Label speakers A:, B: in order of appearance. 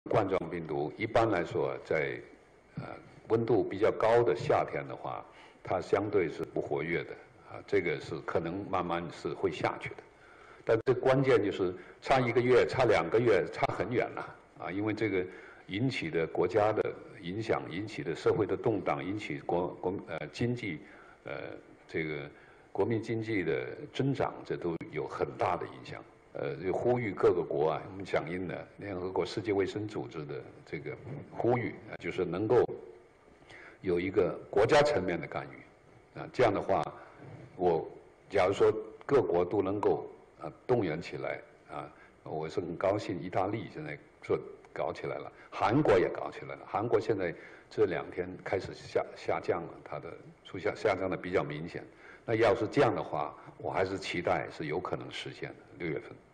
A: 冠状病毒一般来说在温度比较高的夏天的话，它相对是不活跃的这个是可能慢慢是会下去的。但这关键就是差1个月、差2个月，差很远了因为这个引起的国家的影响，引起的社会的动荡，引起经济这个国民经济的增长，这都有很大的影响。就呼吁各个国我们响应了联合国世界卫生组织的这个呼吁就是能够有一个国家层面的干预这样的话，假如说各国都能够动员起来我是很高兴，意大利现在搞起来了，韩国也搞起来了。韩国现在这2天开始下降了，它的下降的比较明显。那要是这样的话，我还是期待是有可能实现的，6月份。